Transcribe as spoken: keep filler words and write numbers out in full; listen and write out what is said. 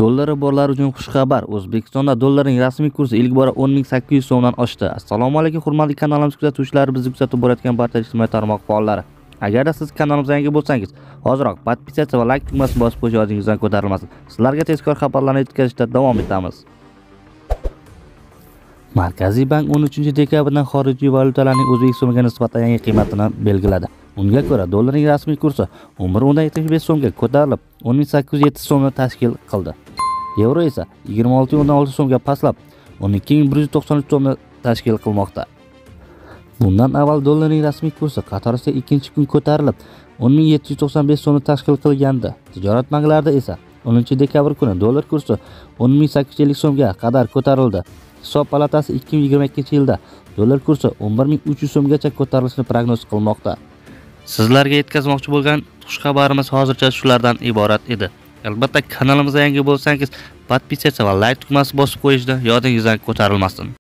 Dolleri Boрлар uchun xushxabar. O'zbekistonda dollarning rasmiy kursi ilk bora o'n ming sakkiz yuz so'mdan oshdi. Assalomu alaykum hurmatli kanalimiz kuzatuvchilari, bizni kuzatib borayotgan barcha ijtimoiy tarmoq faollari. Agarda siz kanalimizga yangi bo'lsangiz, hozirroq podpisatsiya va like tugmasini bosib qo'yish yodingizdan ko'tarilmasin. Sizlarga tezkor xabarlarni yetkazishda davom etamiz. Markaziy bank o'n uchinchi dekabrdan xorijiy valyutalarning o'zbek so'miga nisbatan yangi qiymatini belgiladi. Unga ko'ra, dollarning rasmiy kursi o'n bir o'ndan yetmish besh so'mga ko'tarilib, o'n ming sakkiz yuz yetti so'mni tashkil qildi. Yevro esa yigirma olti o'ndan olti so'mga pastlab, o'n ikki ming bir yuz to'qson uch so'mni tashkil qilmoqda. Bundan avval dollarning rasmiy kursi qatorasiga ikkinchi kun ko'tarilib, o'n ming yetti yuz to'qson besh so'mni tashkil qilgandi. Tijorat banklarida esa o'ninchi dekabr kuni dollar kursi o'n ming sakkiz yuz ellik so'mga qadar ko'tarildi. Hisob palatasi ikki ming yigirma ikkinchi yilda dollar kursi o'n bir ming uch yuz so'mgacha ko'tarilishini prognoz qilmoqda. Sizlarga yetkazmoqchi bo'lgan xushxabarimiz hozircha shulardan iborat edi. Albatta kanalimizga yangi bo'lsangiz, podpisatsiya va like tugmasini bosib qo'yishni yodingizdan ko'tarilmasin.